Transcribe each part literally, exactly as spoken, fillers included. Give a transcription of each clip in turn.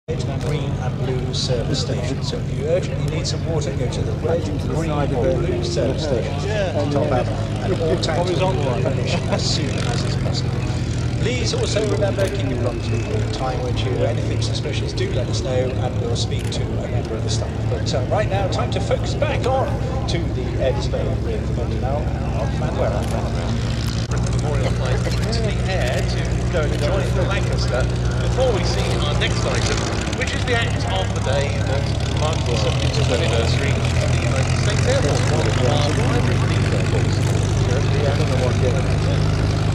green and blue service station. So if you urgently need some water, go to the red, green or blue service stations. Yeah. Top up, and all tanks will be replenished as soon as is possible. Please also remember, keep your guns with all the time. When you hear anything suspicious, do let us know and we'll speak to a member of the staff. But uh, right now, time to focus back on to the air display with Montanel and Manuela. Memorial flight into the air to go and join the Lancaster before we see our next item, which is the act of the day that marks the seventieth anniversary of the United States Air Force, one of our primary police air force. I don't know what year that is.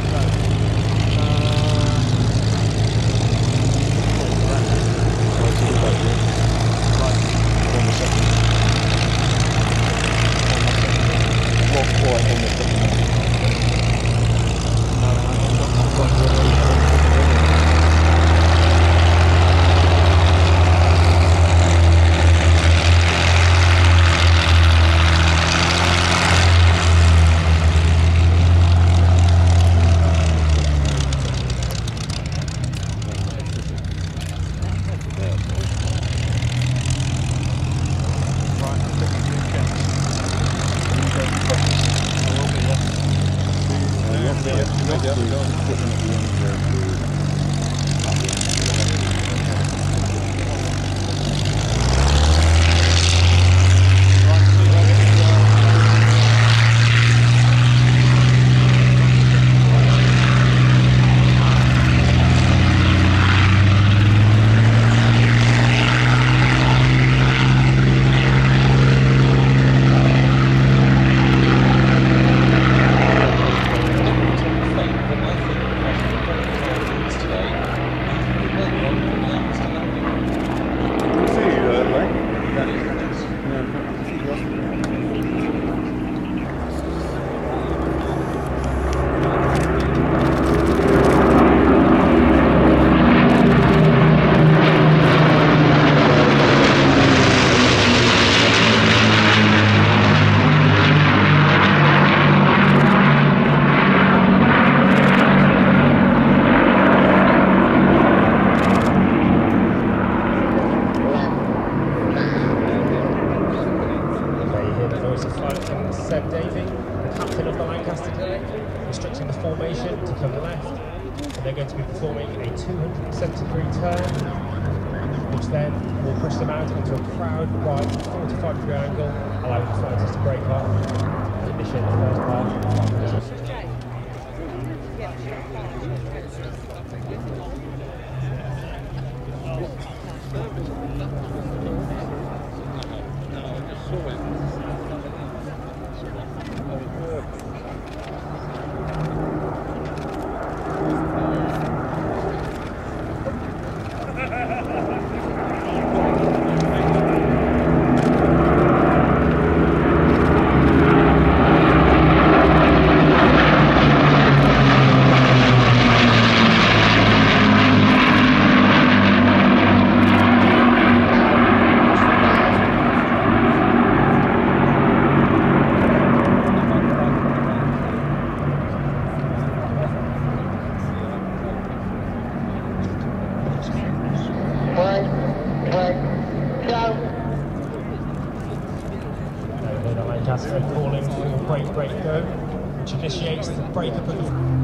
Calling for break, break, go, which initiates the breakup of the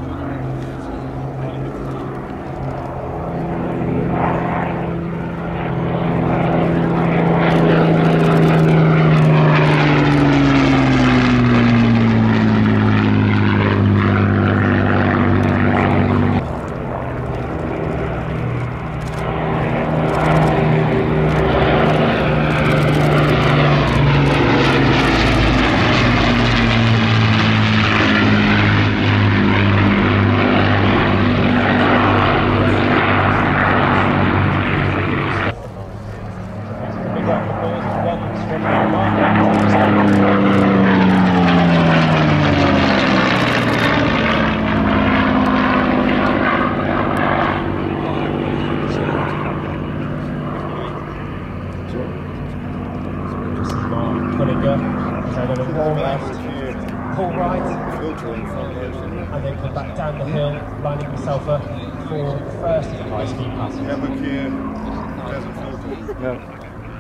pull right, and then come back down the hill, lining yourself up for the first of the high-speed passes. No.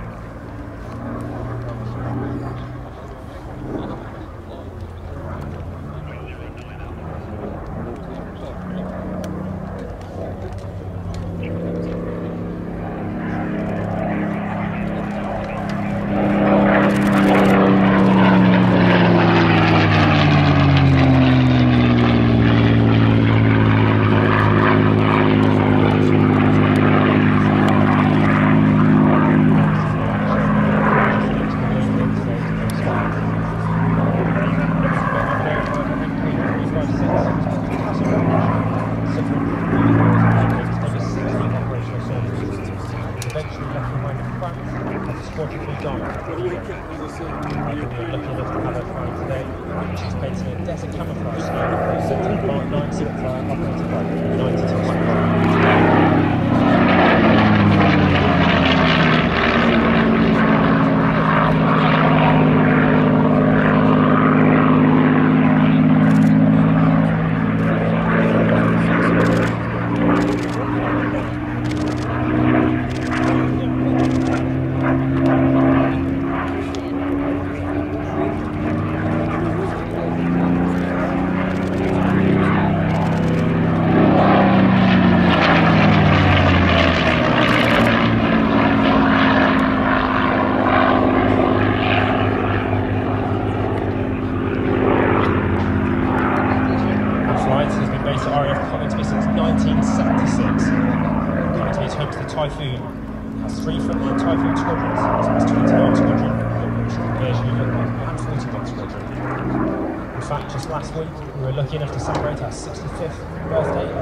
Last week we were lucky enough to celebrate our sixty-fifth birthday.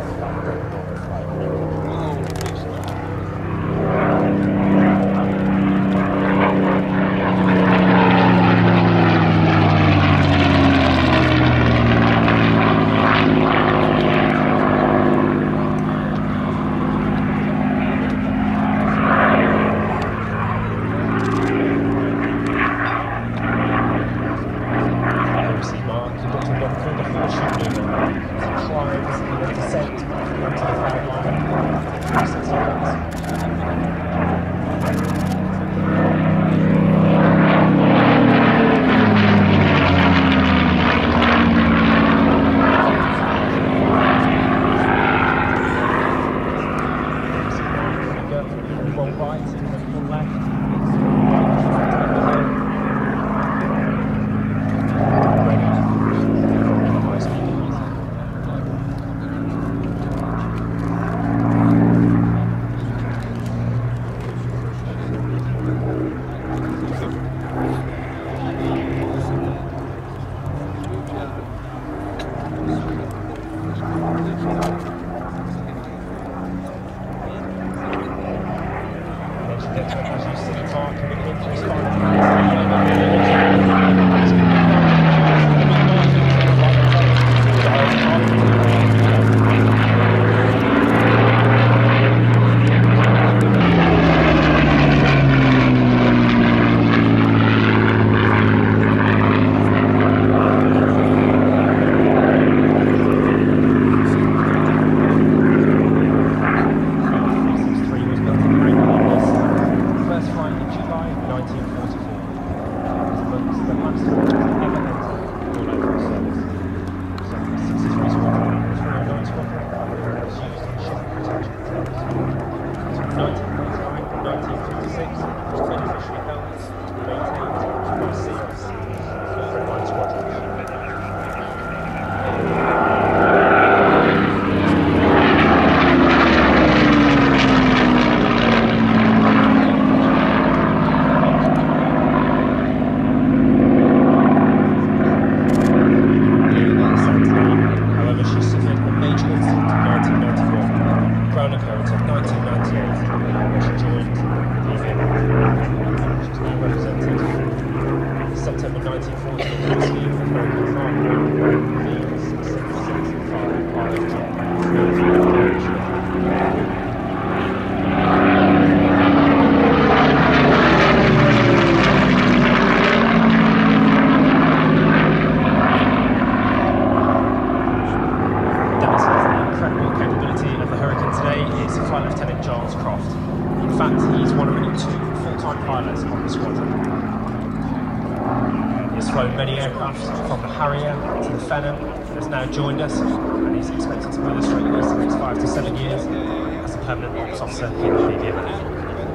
fact, he's one of only two full-time pilots on the squadron. He's flown many aircraft from the Harrier to the Fenner, and has now joined us, and he's expected to be with us for at least the next five to seven years as a permanent ops officer in the B B M F.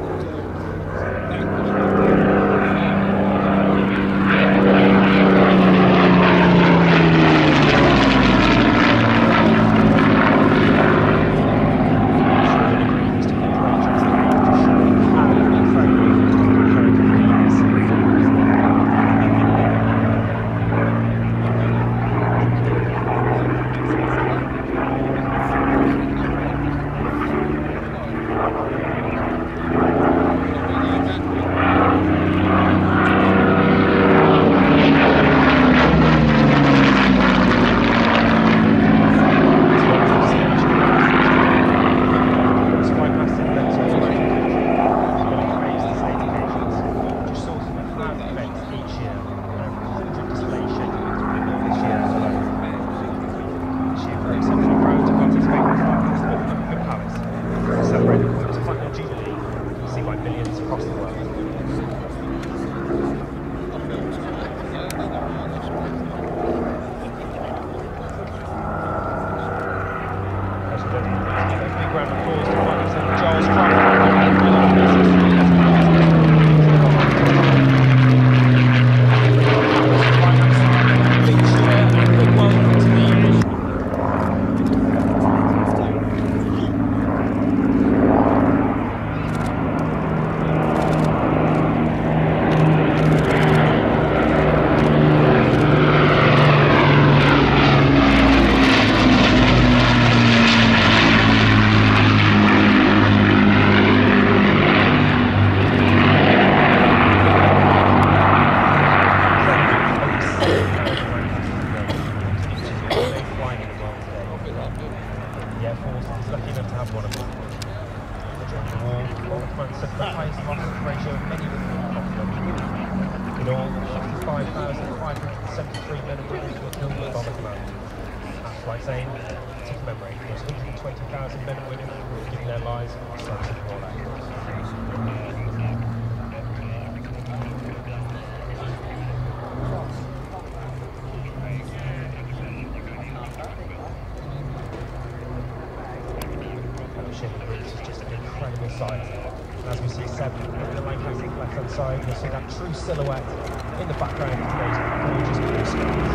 As we see seven in the Lancaster left-hand side, you'll see that true silhouette in the background of today's gorgeous blue skies.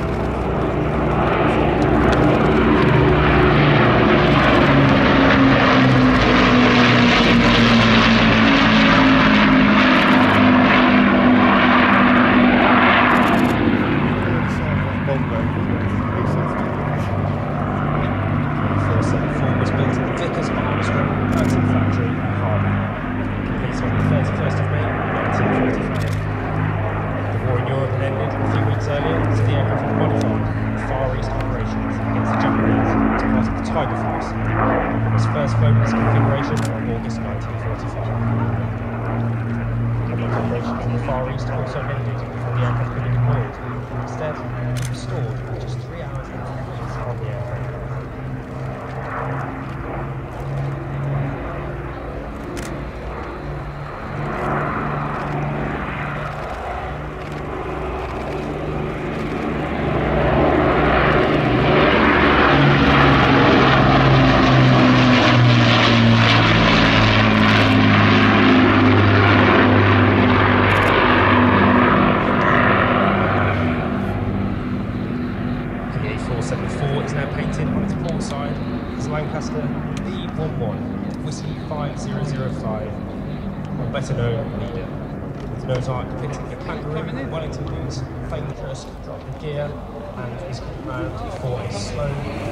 Lancaster B eleven Whiskey five zero zero five, or better known leader. The nose art depicting a kangaroo, Wellington boots, famed first drop in gear, and is round for a slow.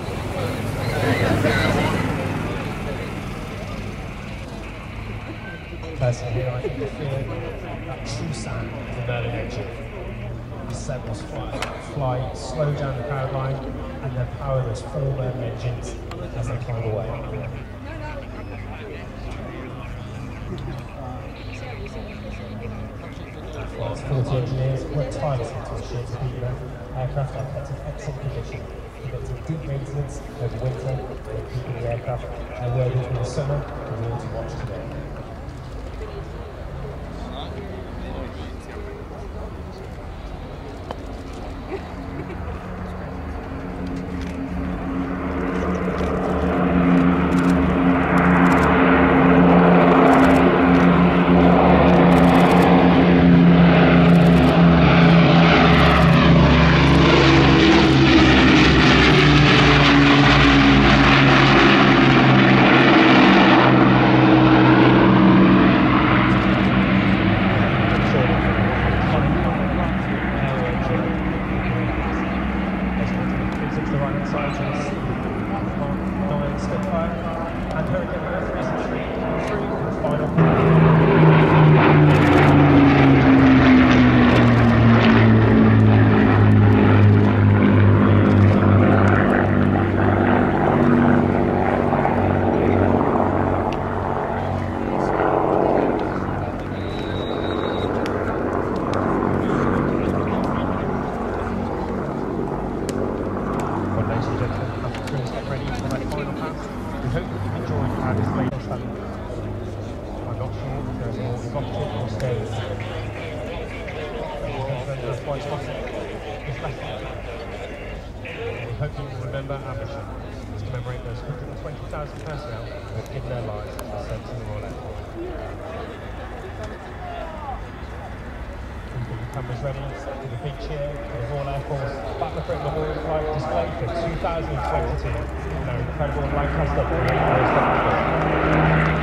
Personally, here I can feel that true sound of the Merlin engine. The servos fly, fly slow down the power line and then power those four Merlin engines as they climb away. Whilst forty engineers work tirelessly to ensure the B B M F aircraft are kept in excellent condition, conducting deep maintenance over winter, and keeping the aircraft airworthy in the summer, and all to watch today. mission to commemorate those one hundred twenty thousand personnel who have given their lives in the service of the Royal Air Force. Keeping the cameras ready, with a big cheer for the Royal Air Force Battle of Britain Memorial Flag display for two thousand twenty-two. And our incredible Lancaster seventy-four.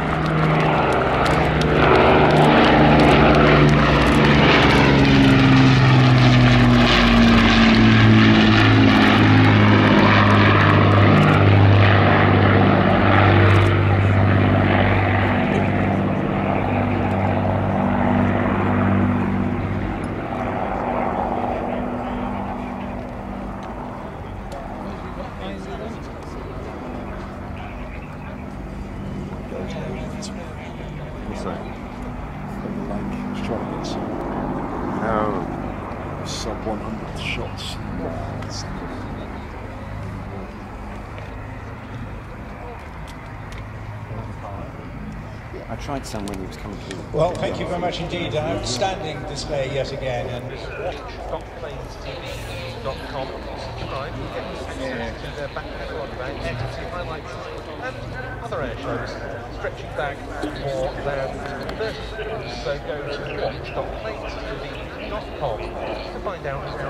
What's that? On the lake, just trying to get some No. sub one hundred shots. I tried some when he was coming through. Well, thank you very much indeed. An outstanding display yet again. And watch dot planes t v dot com. Subscribe and get access to their back catalogue of air taxi highlights and other air shows stretching back more than thirty years. So go to watch dot planes t v dot com to find out how.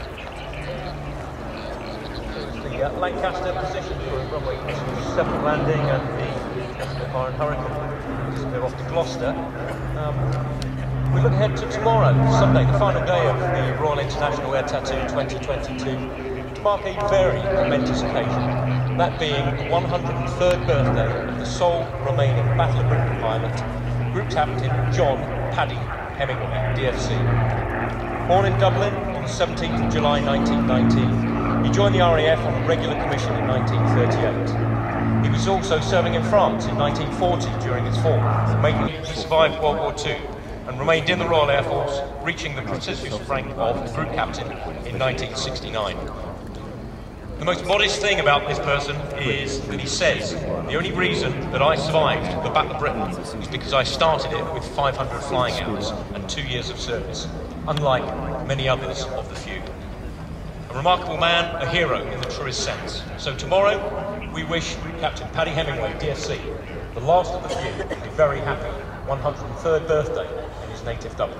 The uh, Lancaster position for runway seven landing and the Spitfire and Hurricane. They're off to Gloucester. Um, we look ahead to tomorrow, Sunday, the final day of the Royal International Air Tattoo twenty twenty-two, to mark a very momentous occasion, that being the one hundred third birthday of the sole remaining Battle of Britain pilot, Group Captain John Paddy Hemingway, D F C. Born in Dublin on the seventeenth of July nineteen nineteen, he joined the R A F on regular commission in nineteen thirty-eight. He was also serving in France in nineteen forty during his fall, making he survived World War Two and remained in the Royal Air Force, reaching the prestigious rank of Group Captain in nineteen sixty-nine. The most modest thing about this person is that he says, the only reason that I survived the Battle of Britain is because I started it with five hundred flying hours and two years of service, unlike many others of the few. A remarkable man, a hero in the truest sense. So tomorrow, we wish Captain Paddy Hemingway, D F C, the last of the few, a very happy one hundred third birthday in his native Dublin.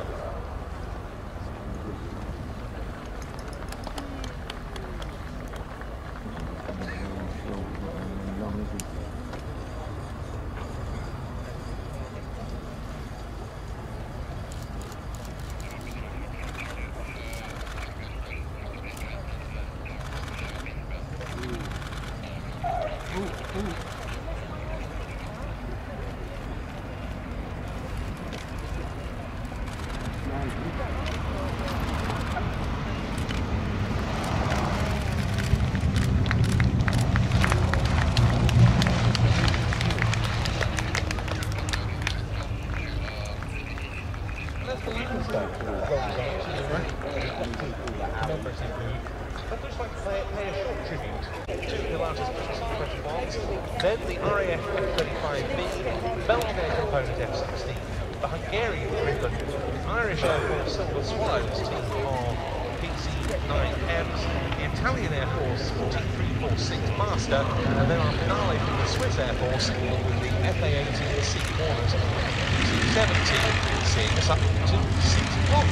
Then the R A F F thirty-five B, Belgian Air Component F sixteen, the Hungarian Griffin, the Irish Air Force Silver Swallows team of P C nine Ms, the Italian Air Force T three forty-six Master, and then our finale from the Swiss Air Force with the F A eighteen C Corners, T seventeen seeing us up to six o'clock.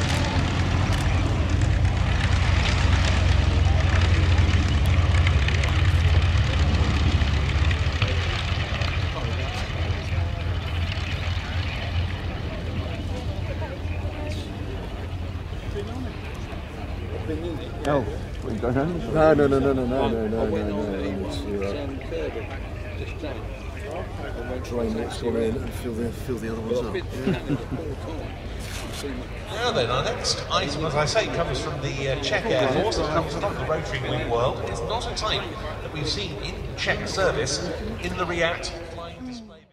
Oh, what, you going home? No, no, no, no, no, no, no, no, no, no. Drain next one in and fill the, fill the other ones up. Now then, our next item, as I say, comes from the uh, Czech Air Force. It comes from the rotary wing world. It's not a type that we've seen in Czech service in the RIAT flying display.